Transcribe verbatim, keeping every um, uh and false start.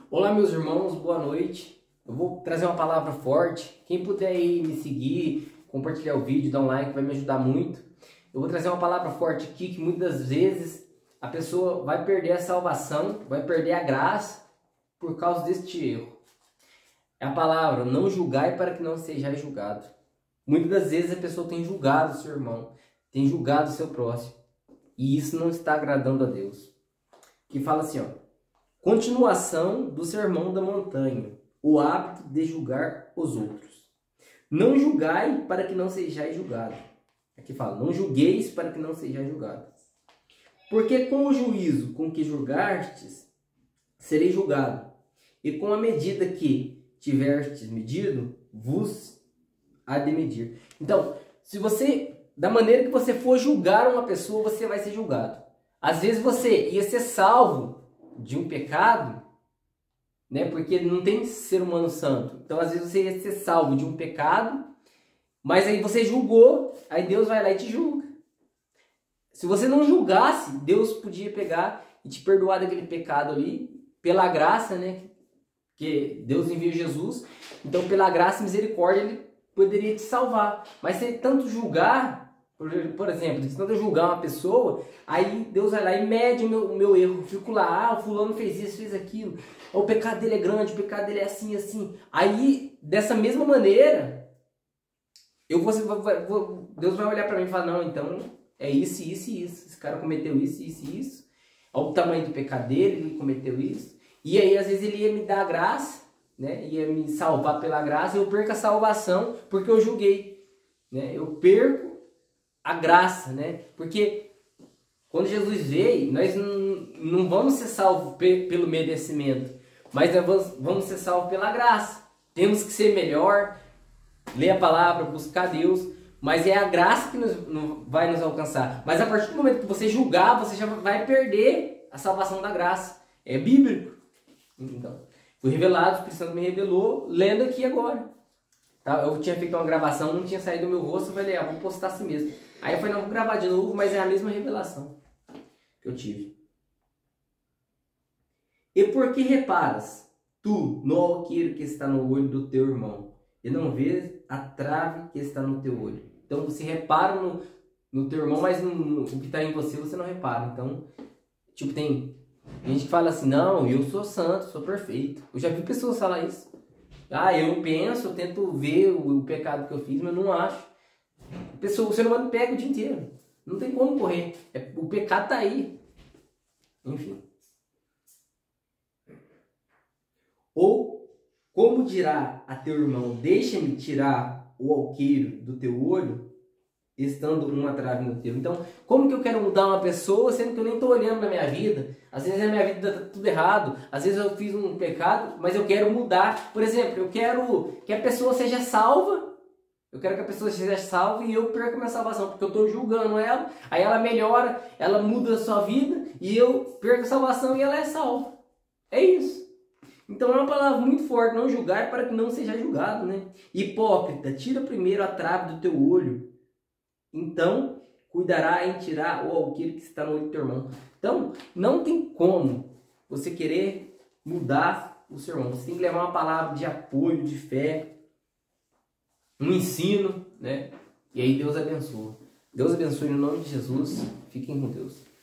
Olá, meus irmãos, boa noite. Eu vou trazer uma palavra forte. Quem puder aí me seguir, compartilhar o vídeo, dar um like, vai me ajudar muito. Eu vou trazer uma palavra forte aqui que muitas vezes a pessoa vai perder a salvação, vai perder a graça por causa deste erro. É a palavra: não julgai para que não sejais julgado. Muitas das vezes a pessoa tem julgado o seu irmão, tem julgado o seu próximo, e isso não está agradando a Deus. Que fala assim, ó: continuação do sermão da montanha, o hábito de julgar os outros. Não julgai para que não sejais julgado. Aqui fala: não julgueis para que não sejais julgado. Porque com o juízo com que julgastes, sereis julgado, e com a medida que tiverstes medido, vos há de medir. Então, se você, da maneira que você for julgar uma pessoa, você vai ser julgado. Às vezes você ia ser salvo de um pecado, né? Porque não tem ser humano santo. Então, às vezes você ia ser salvo de um pecado, mas aí você julgou, aí Deus vai lá e te julga. Se você não julgasse, Deus podia pegar e te perdoar daquele pecado ali, pela graça, né? Que Deus enviou Jesus. Então, pela graça e misericórdia, Ele poderia te salvar. Mas se tanto julgar, por exemplo, se tanto julgar uma pessoa, aí Deus vai lá e mede o meu, o meu erro. Eu fico lá: ah, o fulano fez isso, fez aquilo. O pecado dele é grande, o pecado dele é assim, assim. Aí, dessa mesma maneira, eu vou, vou, Deus vai olhar para mim e falar: não, então é isso, isso e isso. Esse cara cometeu isso, isso e isso. Olha o tamanho do pecado dele, ele cometeu isso. E aí, às vezes, ele ia me dar a graça, né? Ia me salvar pela graça, e eu perco a salvação porque eu julguei, né? Eu perco a graça, né? Porque quando Jesus veio, nós não, não vamos ser salvos pe pelo merecimento, mas nós vamos, vamos ser salvos pela graça. Temos que ser melhor, ler a palavra, buscar Deus, mas é a graça que nos, não, vai nos alcançar. Mas a partir do momento que você julgar, você já vai perder a salvação da graça. É bíblico. Então, foi revelado, o Espírito Santo me revelou, lendo aqui agora. Tá? Eu tinha feito uma gravação, não tinha saído do meu rosto, eu falei: ah, vou postar assim mesmo. Aí eu falei: não, vou gravar de novo, mas é a mesma revelação que eu tive. E por que reparas tu no alqueiro que está no olho do teu irmão, e não vês a trave que está no teu olho? Então você repara no, no teu irmão, mas no, no, o que está em você, você não repara. Então, tipo, tem gente que fala assim: não, eu sou santo, sou perfeito. Eu já vi pessoas falar isso. Ah, eu penso, eu tento ver o, o pecado que eu fiz, mas não acho. A pessoa, o ser humano pega o dia inteiro. Não tem como correr. É, o pecado está aí. Enfim. Ou, como dirá a teu irmão: deixa-me tirar o alqueiro do teu olho, estando uma trave no teu. Então, como que eu quero mudar uma pessoa, sendo que eu nem estou olhando na minha vida? Às vezes a minha vida está tudo errado, às vezes eu fiz um pecado, mas eu quero mudar. Por exemplo, eu quero que a pessoa seja salva, eu quero que a pessoa seja salva e eu perco a minha salvação, porque eu estou julgando ela, aí ela melhora, ela muda a sua vida, e eu perco a salvação e ela é salva. É isso. Então é uma palavra muito forte: não julgar para que não seja julgado, né? Hipócrita, tira primeiro a trave do teu olho, então cuidará em tirar o alqueiro que está no olho do teu irmão. Então, não tem como você querer mudar o seu irmão. Você tem que levar uma palavra de apoio, de fé, um ensino, né? E aí Deus abençoa. Deus abençoe no nome de Jesus. Fiquem com Deus.